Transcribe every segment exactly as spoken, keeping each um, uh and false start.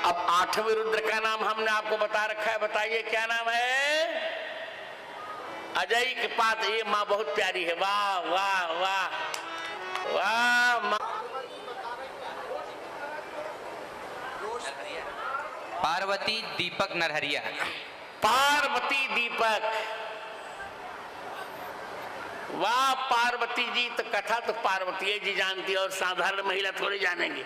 अब आठवें रुद्र का नाम हमने आपको बता रखा है, बताइए क्या नाम है? अजय के पात। ये माँ बहुत प्यारी है, वाह वाह वाह वाह माँ। पार्वती दीपक नरहरिया। पार्वती दीपक, वाह पार्वती जी। तो कथा तो पार्वती जी जानती है और साधारण महिला थोड़ी जानेंगी।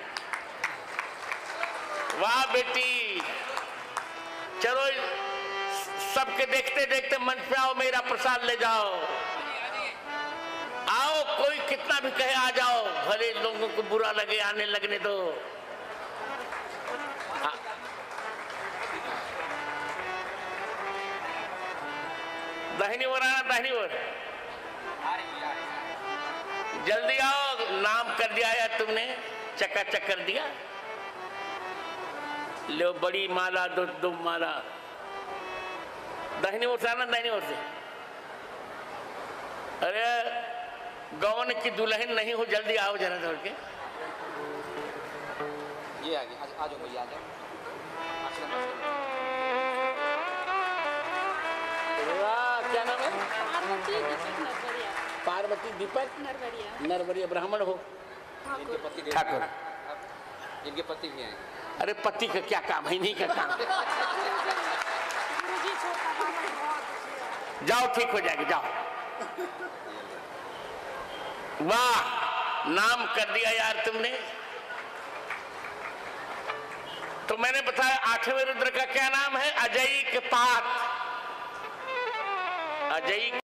वाह बेटी, चलो सबके देखते देखते मंच पे आओ, मेरा प्रसाद ले जाओ। आओ, कोई कितना भी कहे आ जाओ, भले लोगों को बुरा लगे आने लगने दो। दाहिनी ओर आना, दाहिनी ओर जल्दी आओ। नाम कर दिया यार तुमने, चकाचक कर दिया। लो बड़ी माला, दो दो माला। दाहिनी ओर से आना, दाहिनी ओर से। अरे गौन की दुल्हन नहीं हो, जल्दी आओ जरा दौड़ के। ये आगे आ जाओ भैया, आ जाओ। क्या नाम है? पार्वती दीपक नरवरिया। पार्वती दीपक नरवरिया। नरवरिया। ब्राह्मण हो? ठाकुर। इनके पति भी हैं। अरे पति का क्या काम है? नहीं का काम। जाओ, ठीक हो जाएगी, जाओ। वाह, नाम कर दिया यार तुमने। तो मैंने बताया आठवें रुद्र का क्या नाम है? अजय के पात। अजय